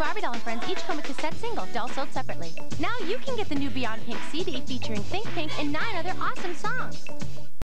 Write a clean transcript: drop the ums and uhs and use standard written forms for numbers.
Barbie Doll and Friends each come with cassette singles, all sold separately. Now you can get the new Beyond Pink CD featuring Think Pink and 9 other awesome songs.